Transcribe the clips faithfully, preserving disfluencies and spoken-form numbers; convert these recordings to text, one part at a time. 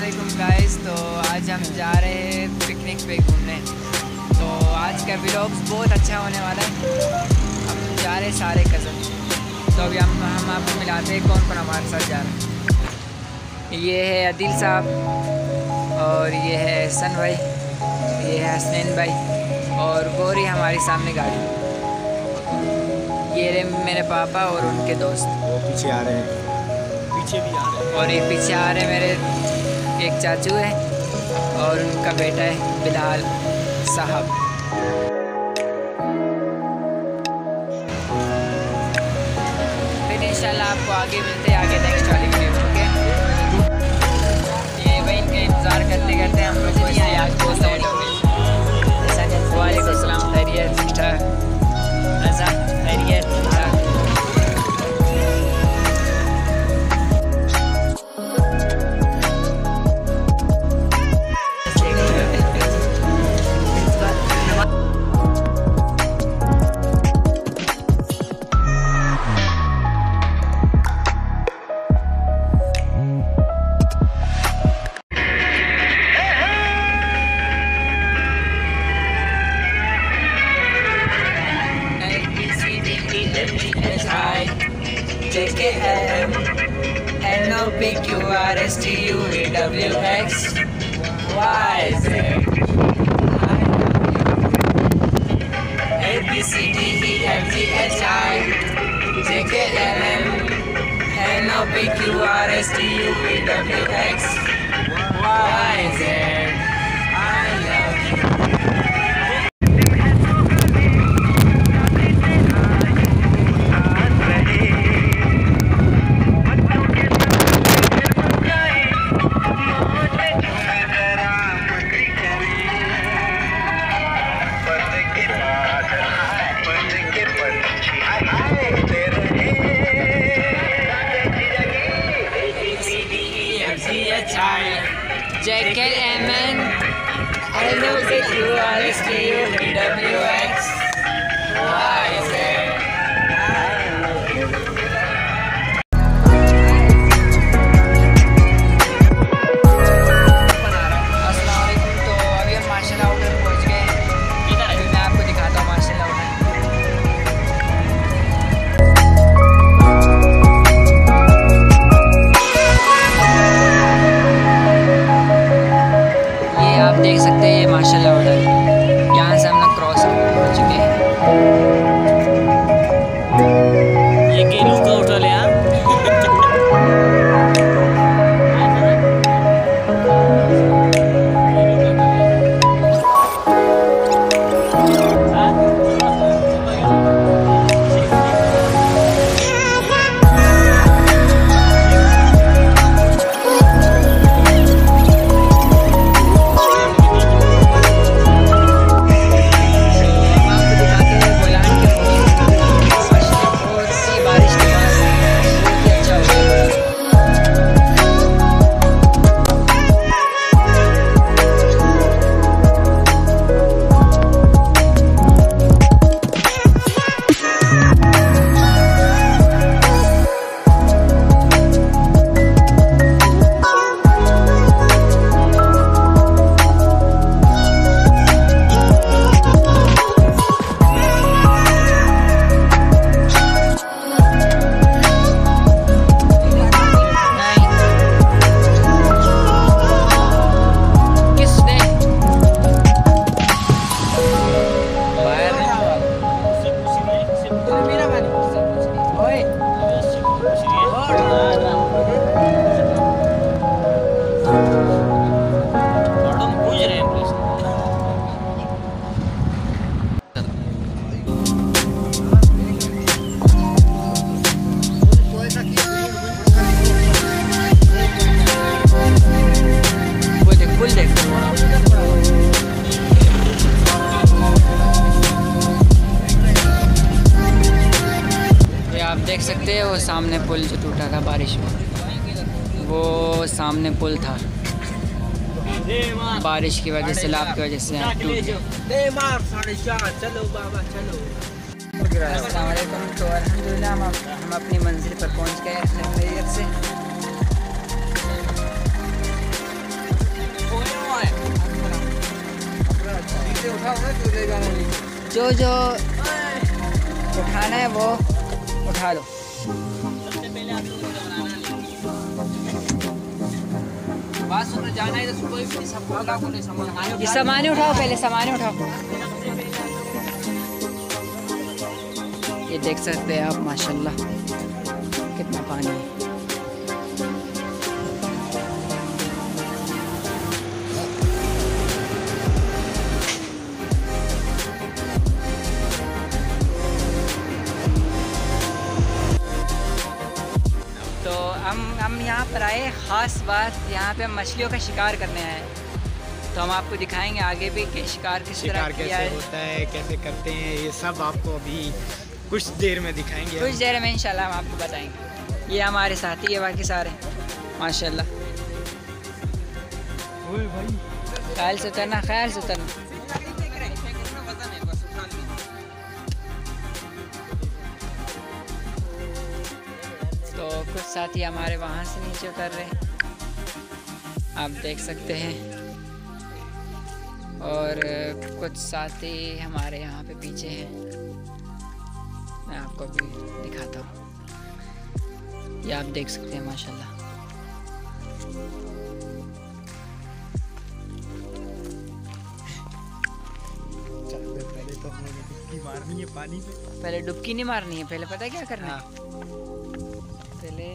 अस्सलामुअलैकुम गाइस। तो आज हम जा रहे हैं पिकनिक पे घूमने। तो आज का व्लॉग बहुत अच्छा होने वाला है। हम जा रहे हैं सारे कज़न। तो अभी हम हम आपको मिलाते हैं कौन कौन हमारे साथ जा रहा है। ये है अदिल साहब और ये है एहसन भाई, ये है हसनैन भाई और वो रही हमारी सामने गाड़ी। ये रहे मेरे पापा और उनके दोस्त, वो पीछे आ रहे हैं, पीछे भी आ रहे हैं। और ये पीछे आ रहे मेरे एक चाचू है और उनका बेटा है बिलाल साहब। फिर इंशाल्लाह आपको आगे मिलते हैं आगे नेक्स्ट वाली वीडियो में। ओके, ये भाई इनका इंतज़ार करते करते हम लोग को इससे आगे पहुँचाएंगे। वालेकुम अस्सलाम, खैरियत ठीक ठाक? रज़ा खैरियत ठीक ठाक? J K L M N O P Q R S T U V W X Y Z A B C D E F G H I J K L M N O P Q R S T U V W X Y Z। I love you। J K M N N O P Q R S T U V W X Y Z। आप देख सकते हैं ये माशाल्लाह hotel, यहाँ से हम लोग क्रॉस हो चुके हैं। ये गेलू का होटल है यार। आप देख सकते हैं वो सामने पुल जो टूटा था बारिश में, वो सामने पुल था, बारिश की वजह से, सैलाब की वजह से टूट गया। अस्सलाम वालेकुम। तो अल्हम्दुलिल्लाह हम हम अपनी मंजिल पर पहुंच गए खैरियत से। जो जो उठाना है वो उठा लो। जाना है तो ये सामान उठाओ, पहले सामान उठाओ। ये देख सकते हैं आप माशाल्लाह कितना पानी है। तो हम हम यहाँ पर आए, ख़ास बात यहाँ पे हम मछलियों का शिकार करने आए हैं। तो हम आपको दिखाएंगे आगे भी कि शिकार किस तरह किया है, होता है, कैसे करते हैं, ये सब आपको अभी कुछ देर में दिखाएंगे। कुछ देर में इंशाल्लाह हम आपको बताएंगे। ये हमारे साथी है बाकी सारे माशाल्लाह। ओए भाई ख्याल से उतरना, ख्याल से उतरना। तो कुछ साथी हमारे वहाँ से नीचे उतर रहे हैं, आप देख सकते हैं, और कुछ साथी हमारे यहाँ पे पीछे हैं। मैं आपको भी दिखाता हूँ, ये आप देख सकते हैं माशाल्लाह। पहले तो हमें डुबकी मारनी है पानी में। पहले डुबकी नहीं मारनी है, पहले पता है क्या करना है? हाँ। पहले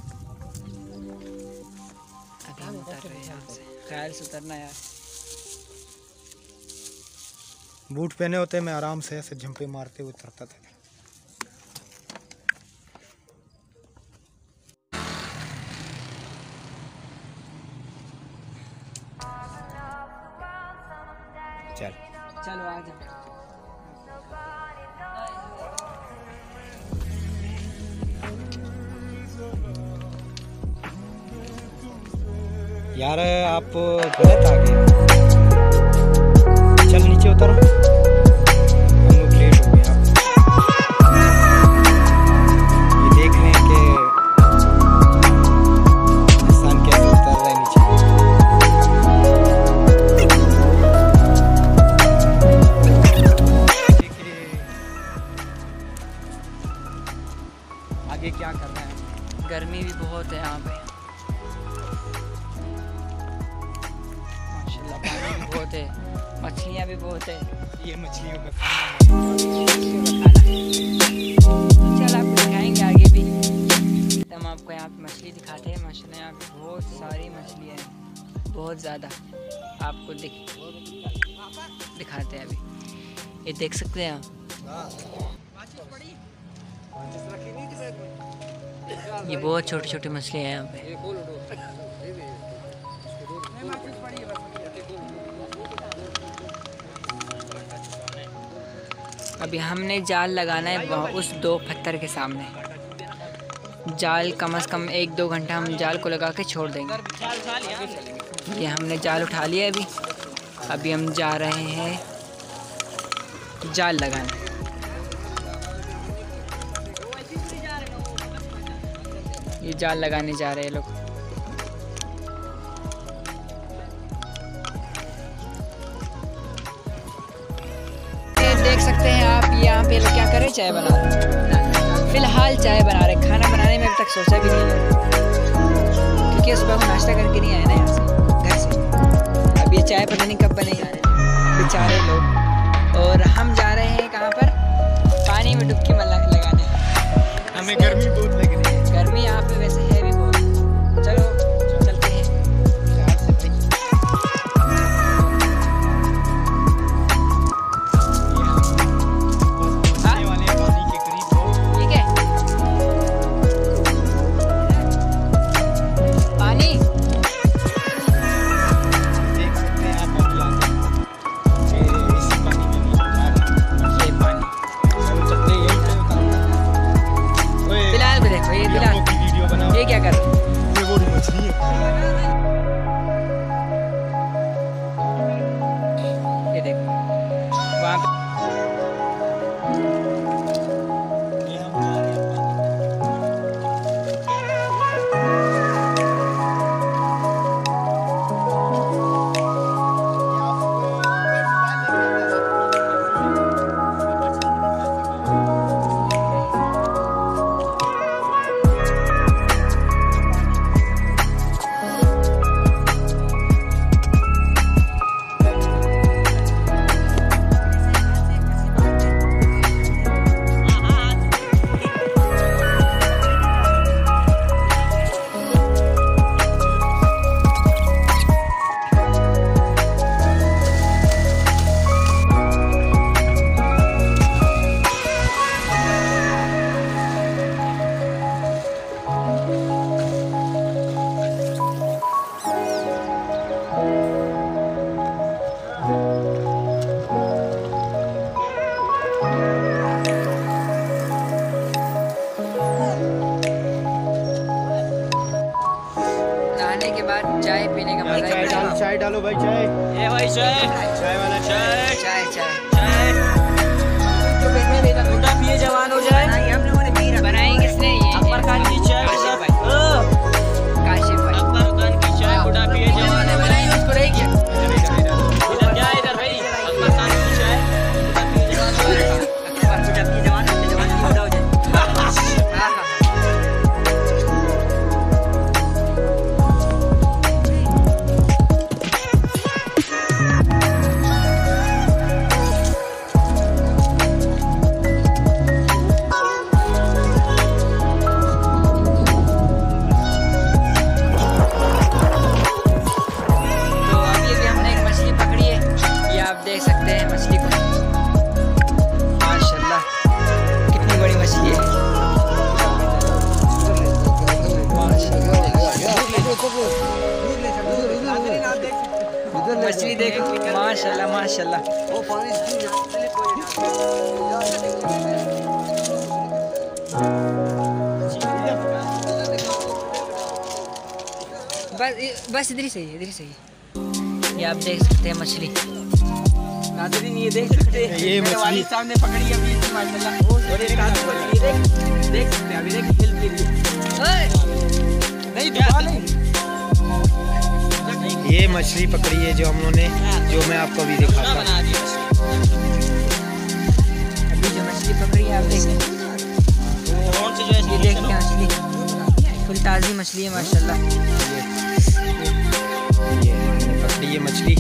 अभी हम उतर रहे हैं यहाँ से, ख्याल से उतरना यार। बूट पहने होते मैं आराम से ऐसे झंपे मारते हुए उतरता था। चल चलो आ जाओ। यार आप गलत आ गए, चल नीचे उतरो, हम लोग लेट हो गए। आप ये देख रहे हैं कि इंसान कैसे उतर रहा है नीचे। देखिए आगे क्या करना है। गर्मी भी बहुत है यहाँ पे माशाल्लाह, पानी भी बहुत है, मछलियाँ भी बहुत है। ये मछलियों का चल आपको दिखाएंगे आगे भी। हम आपको यहाँ पे मछली दिखाते हैं माशाल्लाह, यहाँ पे बहुत सारी मछलियाँ हैं, बहुत ज़्यादा। आपको दिख दिखाते हैं अभी, ये देख सकते हैं आप। ये बहुत छोटी छोटी मछलियाँ हैं यहाँ पे। अभी हमने जाल लगाना है उस दो पत्थर के सामने। जाल कम से कम एक दो घंटा हम जाल को लगा के छोड़ देंगे। ये हमने जाल उठा लिया अभी अभी हम जा रहे हैं जाल लगाने। ये जाल लगाने जा रहे हैं लोग। देख सकते हैं आप, यहाँ पे लोग क्या कर रहे हैं, चाय बना रहे हैं। फिलहाल चाय बना रहे, खाना बनाने में अभी तक सोचा भी नहीं है, क्योंकि सुबह को नाश्ता करके नहीं आए ना यहाँ से, घर से। अब ये चाय पता नहीं कब बनेगा, बेचारे लोग। और हम जा रहे हैं कहाँ पर, पानी में डुबकी लगाने। हमें गर्मी बहुत लग रही है। गर्मी यहाँ पे वैसे है भी बहुत। चलो चलते हैं। ये क्या कर रहे हैं? ये वो मछली है। ये देखो वहाँ पे ये हम जा रहे हैं पानी। नहाने के बाद चाय पीने का मजा चाय डालो, चाय डालो भाई, चाय। ए भाई चाय, चाय वाला चाय, चाय चाय चाय। बूढ़ा पिए जवान हो जाए। बनाई किसने? ये अकबर खान की चाय। काशिफ भाई। काशिफ भाई। अकबर खान की चाय, बूढ़ा पिए जवान हो जाए। उसको रही क्या? इधर क्या इधर भाई? अकबर खान की चाय, बूढ़ा पिए जवान हो जाए। अकबर बूढ़ा पिए जवान हो जाए, जवान की बूढ़ा हो जाए। हाँ हाँ। देख सकते हैं मछली को, माशाल्लाह कितनी बड़ी मछली है। मछली देखो, माशाल्लाह माशाल्लाह। बस बस इधर ही सही है, इधर ही सही है। ये आप देख सकते हैं मछली। नाज़रीन ये देख सकते हैं, ये मछली सामने पकड़ी अभी माशाल्लाह। और एक हाथ में ये देख देख सकते हैं, अभी देख हिल के लिए नहीं दुआ नहीं। ये मछली पकड़ी है जो हम लोगों ने, जो मैं आपको अभी दिखाता हूँ। अभी जो मछली पकड़ी है आप देख सकते हैं, ये देखिए मछली फुल ताज़ी मछली है माशाल्लाह। ये पकड़ी है मछली।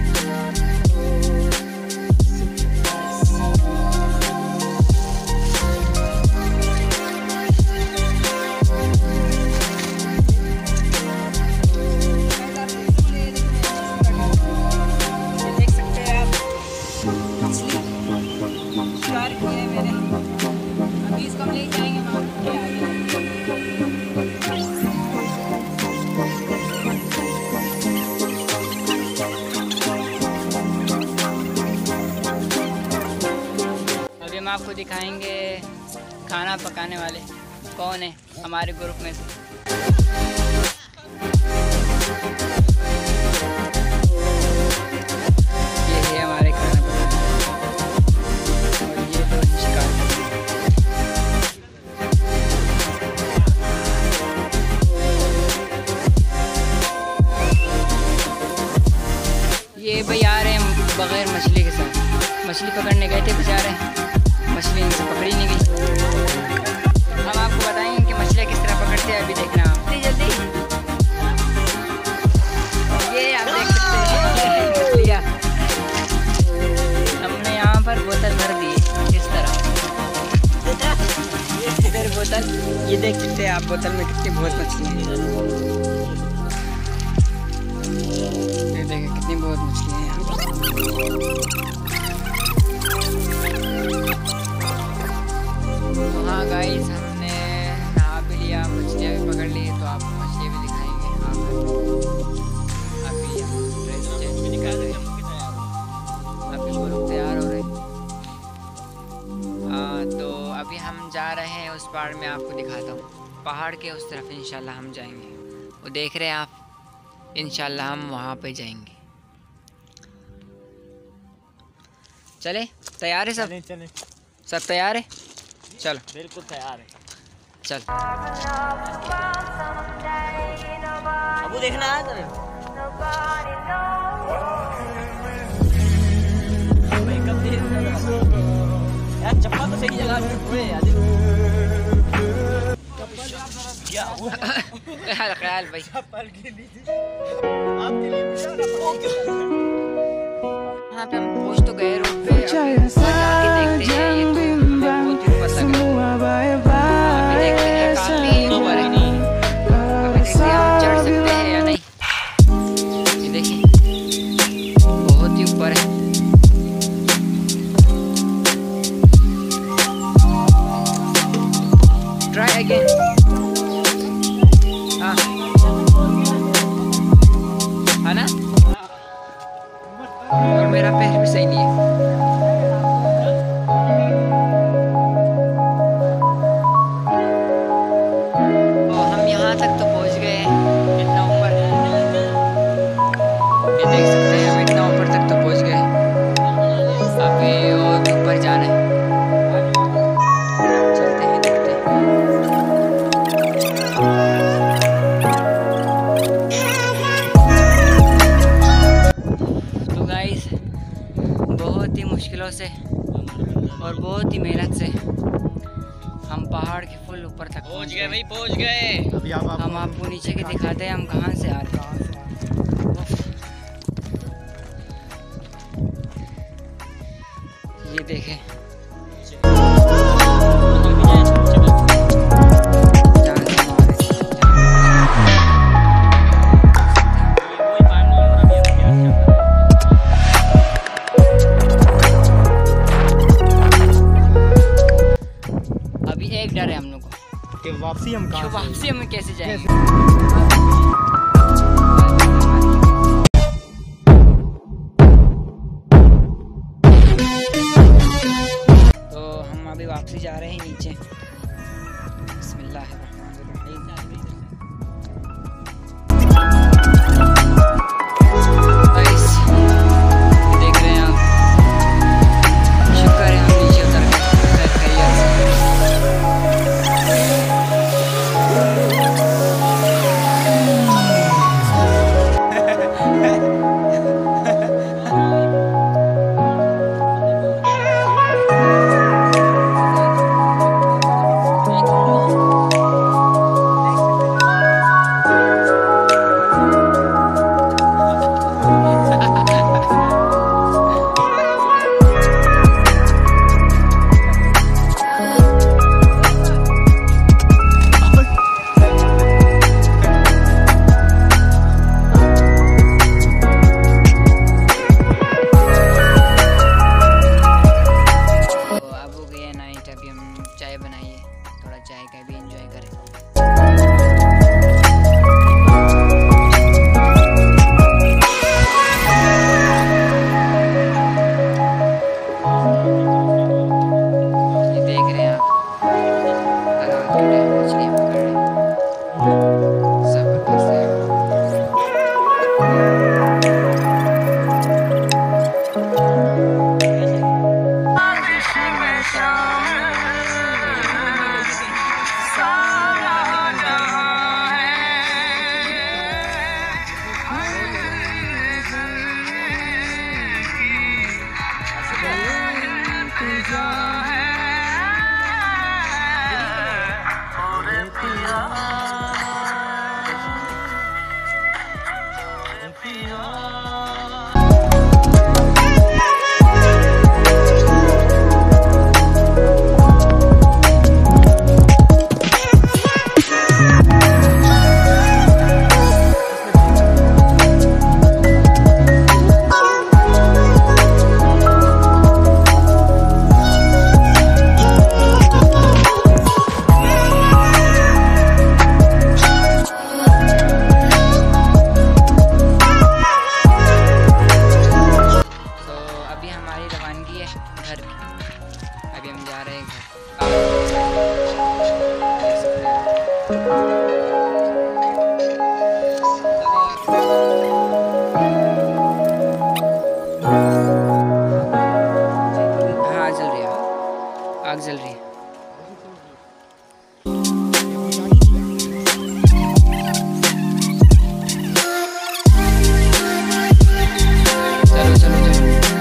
हम आपको दिखाएंगे खाना पकाने वाले कौन है हमारे ग्रुप में से। ये है हमारे खाना पकाने और ये तो शिकार। ये भाई आ रहे हैं बगैर मछली के साथ, मछली पकड़ने गए थे बेचारे, मछली इनसे पकड़ी नहीं गई। हम आपको बताएंगे कि मछलियाँ किस तरह पकड़ते हैं, अभी देखना आप जल्दी। ये आप देख सकते हैं मछलियाँ हमने यहाँ पर बोतल भर दी इस तरह, इधर बोतल, ये देख सकते हैं आप बोतल में कितनी बहुत मछली है। ये देखिए कितनी बहुत मछली है यहाँ। तो हाँ गाइस, हमने नहा भी लिया, मछलियाँ भी पकड़ ली, तो आपको मछलियाँ भी दिखाएंगे। आप अभी हम ड्रेस चेंज भी निकाल रहे हैं, अभी वो लोग तैयार हो रहे हैं। हाँ, तो अभी हम जा रहे हैं उस पहाड़ में, आपको दिखाता हूँ पहाड़ के उस तरफ इंशाल्लाह हम जाएंगे। वो देख रहे हैं आप, इंशाल्लाह हम वहाँ पे जाएंगे। चले, तैयार है सब? चले, चले। सब तैयार है? चलो बिल्कुल तैयार है। चल अबू देखना है तेरे यार, चप्पल तो सही जगह पे हुए यार। क्या हुआ? ख्याल ख्याल भाई, चप्पल के लिए आपके लिए यहाँ पे हम पहुँच तो गए रोड पे, आगे देखते हैं। ये तो हमें बहुत ही ऊपर लग रहा है, अभी देखते हैं काफी ऊपर है, अभी देखते हैं हम चढ़ सकते हैं या नहीं। ये देखिए बहुत ही ऊपर है। Try again. हाँ है ना, और मेरा पैर भी सही नहीं है। ऊपर तक पहुंच गए भाई, पहुंच गए। अभी आप हम आपको नीचे के दिखाते हैं हम कहाँ से आ रहे हैं। ये देखें एक डर है हम लोग को कि वापसी हम कहाँ वापसी हम कैसे जाएंगे। तो हम अभी वापसी जा रहे हैं नीचे। बिस्मिल्लाहिर्रहमानिर्रहीम। देख रहे हैं आप, शुक्र है हम नीचे उतर गए खैरियत से। चाय बनाइए, थोड़ा चाय का भी एंजॉय करें। ये देख रहे हैं आप, हालात के लिए मछलियाँ पकड़ रहे हैं, जबरदस्त है। घर की। अभी हम जा रहे हैं घर। हाँ जल रही है, आग जल रही है। चलो चलो चलो।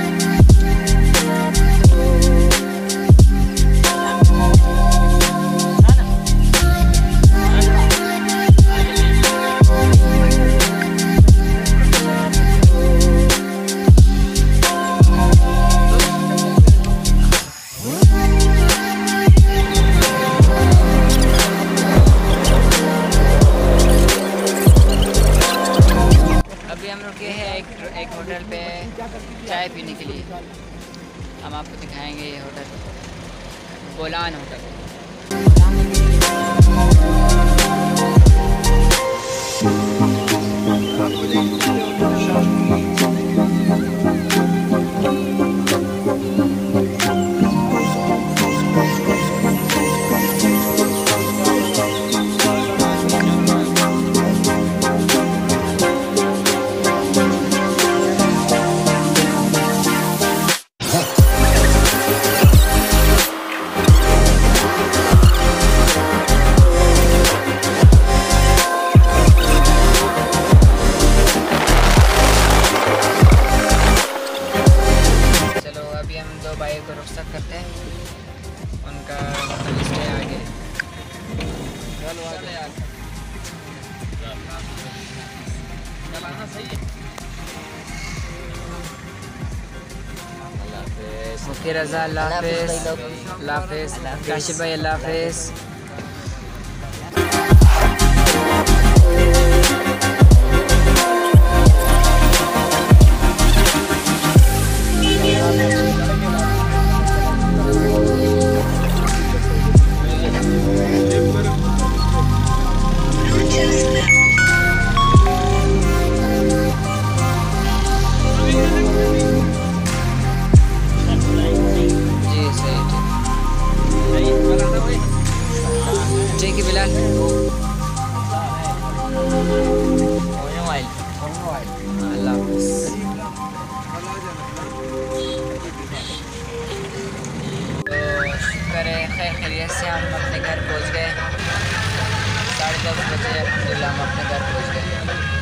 हम रुके हैं एक एक होटल पे चाय पीने के लिए। हम आपको दिखाएंगे ये hotel, Bolan hotel. Okay Raza, अल्लाह हाफिज़, अल्लाह हाफिज़, काशिफ भाई अल्लाह हाफिज़। ठीक है बिलाल। अल्लाह हाफिज़। तो शुक्र है खैर खैरियत से हम अपने घर पहुंच गए। साढ़े दस बजे अल्हम्दुलिल्लाह हम अपने घर पहुंच गए।